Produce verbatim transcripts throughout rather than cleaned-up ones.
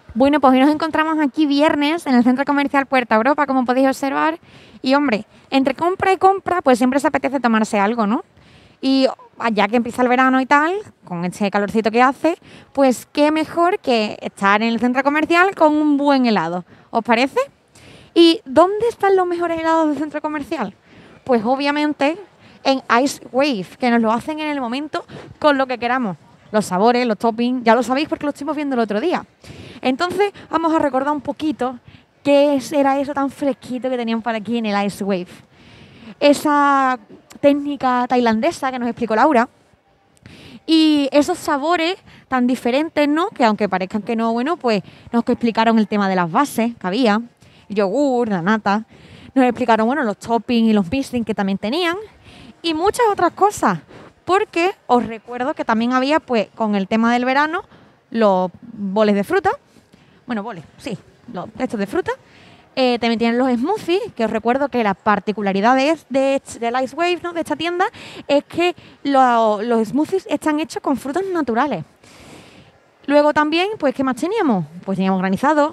Bueno, pues hoy nos encontramos aquí viernes en el Centro Comercial Puerta Europa, como podéis observar. Y hombre, entre compra y compra, pues siempre se apetece tomarse algo, ¿no? Y ya que empieza el verano y tal, con ese calorcito que hace, pues qué mejor que estar en el centro comercial con un buen helado. ¿Os parece? ¿Y dónde están los mejores helados del centro comercial? Pues obviamente en Ice Wave, que nos lo hacen en el momento con lo que queramos. Los sabores, los toppings, ya lo sabéis porque lo estuvimos viendo el otro día. Entonces vamos a recordar un poquito qué era eso tan fresquito que tenían por aquí en el Ice Wave. Esa técnica tailandesa que nos explicó Laura y esos sabores tan diferentes, ¿no? Que aunque parezcan que no, bueno, pues nos explicaron el tema de las bases que había, el yogur, la nata, nos explicaron, bueno, los toppings y los mixing que también tenían y muchas otras cosas, porque os recuerdo que también había, pues, con el tema del verano, los boles de fruta, bueno, boles, sí, los estos de fruta. Eh, también tienen los smoothies, que os recuerdo que la particularidad de, de, de Ice Wave, ¿no?, de esta tienda, es que lo, los smoothies están hechos con frutos naturales. Luego también, pues, ¿qué más teníamos? Pues teníamos granizado.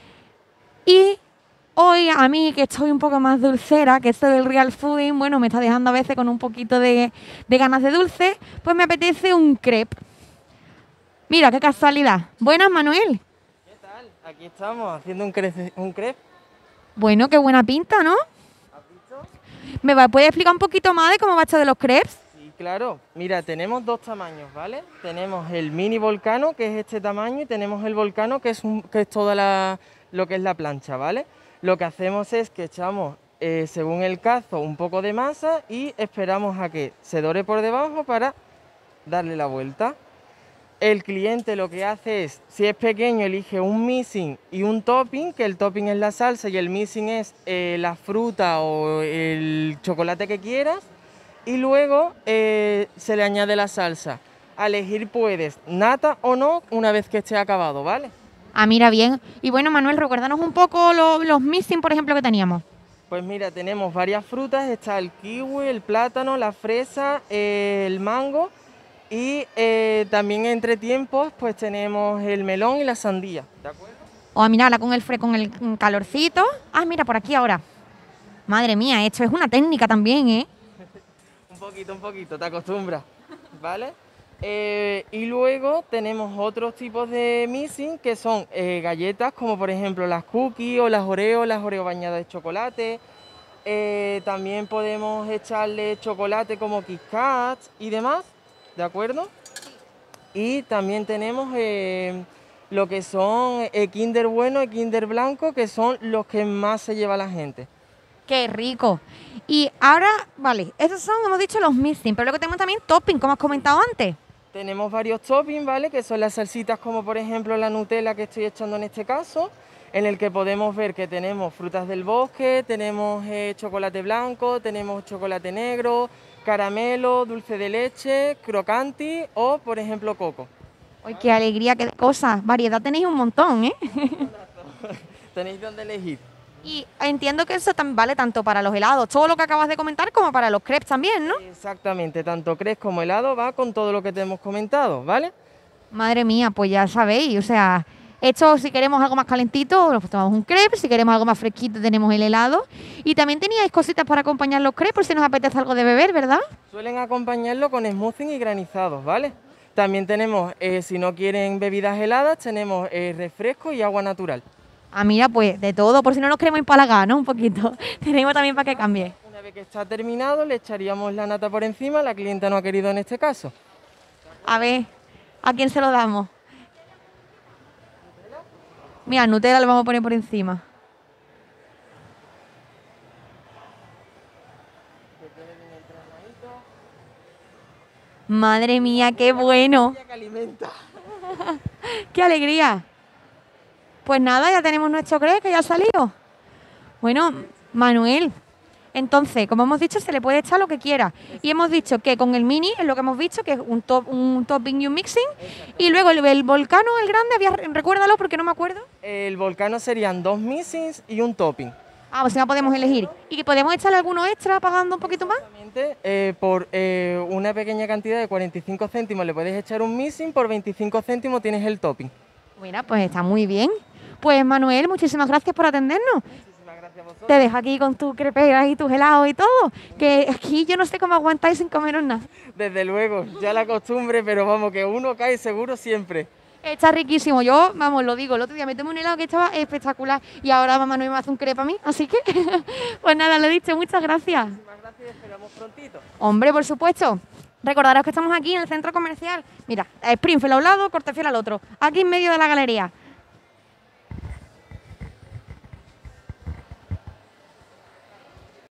Y hoy a mí, que estoy un poco más dulcera, que esto del real fooding, bueno, me está dejando a veces con un poquito de, de ganas de dulce, pues me apetece un crepe. Mira, qué casualidad. Buenas, Manuel. ¿Qué tal? Aquí estamos haciendo un, crece, un crepe. Bueno, qué buena pinta, ¿no? ¿Has visto? ¿Me va, puede explicar un poquito más de cómo va esto de los crepes? Sí, claro. Mira, tenemos dos tamaños, ¿vale? Tenemos el mini volcano, que es este tamaño, y tenemos el volcano, que es, un, que es toda la, lo que es la plancha, ¿vale? Lo que hacemos es que echamos, eh, según el cazo, un poco de masa y esperamos a que se dore por debajo para darle la vuelta. El cliente lo que hace es, si es pequeño, elige un mixing y un topping, que el topping es la salsa y el mixing es eh, la fruta o el chocolate que quieras, y luego eh, se le añade la salsa. A elegir puedes nata o no una vez que esté acabado, ¿vale? Ah, mira, bien. Y bueno, Manuel, recuérdanos un poco lo, los mixing, por ejemplo, que teníamos. Pues mira, tenemos varias frutas, está el kiwi, el plátano, la fresa, eh, el mango. Y eh, también entre tiempos pues tenemos el melón y la sandía, ¿de acuerdo? Oh, mira, ahora con el fre con el calorcito. Ah, mira, por aquí ahora. Madre mía, esto es una técnica también, ¿eh? Un poquito, un poquito, te acostumbras, ¿vale? Eh, y luego tenemos otros tipos de mixing que son eh, galletas como por ejemplo las cookies o las Oreo, las Oreo bañadas de chocolate. Eh, también podemos echarle chocolate como Kit Kat y demás. ¿De acuerdo? Y también tenemos eh, lo que son eh, Kinder bueno y Kinder blanco, que son los que más se lleva la gente. ¡Qué rico! Y ahora, vale, estos son, hemos dicho, los mixing, pero luego tenemos también topping, como has comentado antes. Tenemos varios toppings, ¿vale? Que son las salsitas como por ejemplo la Nutella que estoy echando en este caso, en el que podemos ver que tenemos frutas del bosque, tenemos eh, chocolate blanco, tenemos chocolate negro, caramelo, dulce de leche, crocanti o, por ejemplo, coco. ¡Ay, qué alegría, qué cosas! Variedad tenéis un montón, ¿eh? Tenéis dónde elegir. Y entiendo que eso también vale tanto para los helados, todo lo que acabas de comentar, como para los crepes también, ¿no? Exactamente, tanto crepes como helado va con todo lo que te hemos comentado, ¿vale? Madre mía, pues ya sabéis, o sea, esto si queremos algo más calentito, nos tomamos un crepe, si queremos algo más fresquito tenemos el helado. Y también teníais cositas para acompañar los crepes por si nos apetece algo de beber, ¿verdad? Suelen acompañarlo con smoothie y granizados, ¿vale? También tenemos, eh, si no quieren bebidas heladas, tenemos eh, refresco y agua natural. Ah, mira, pues de todo, por si no nos queremos empalagar, ¿no? Un poquito. Tenemos también para que cambie. Una vez que está terminado, le echaríamos la nata por encima, la clienta no ha querido en este caso. A ver, ¿a quién se lo damos? Mira, Nutella lo vamos a poner por encima. Madre mía, qué bueno. ¡Qué alegría! Pues nada, ya tenemos nuestro crepe que ya ha salido. Bueno, Manuel, entonces, como hemos dicho, se le puede echar lo que quiera. Y hemos dicho que con el mini es lo que hemos visto, que es un, top, un topping y un mixing. Y luego el, el volcano, el grande, había, recuérdalo porque no me acuerdo. El volcano serían dos mixings y un topping. Ah, pues ya podemos elegir. ¿Y que podemos echarle alguno extra pagando un poquito más? Exactamente, eh, por eh, una pequeña cantidad de cuarenta y cinco céntimos le puedes echar un mixing, por veinticinco céntimos tienes el topping. Mira, pues está muy bien. Pues Manuel, muchísimas gracias por atendernos. Muchísimas gracias a vosotros. Te dejo aquí con tus creperas y tus helados y todo, que aquí yo no sé cómo aguantáis sin comeros nada. Desde luego, ya la costumbre, pero vamos, que uno cae seguro siempre. Está riquísimo. Yo, vamos, lo digo, el otro día me tomé un helado que estaba espectacular y ahora mamá no me hace un crepe a mí, así que, pues nada, lo he dicho, muchas gracias. Muchísimas gracias y esperamos prontito. Hombre, por supuesto. Recordaros que estamos aquí en el centro comercial. Mira, Springfield a un lado, Cortefiel al otro. Aquí en medio de la galería.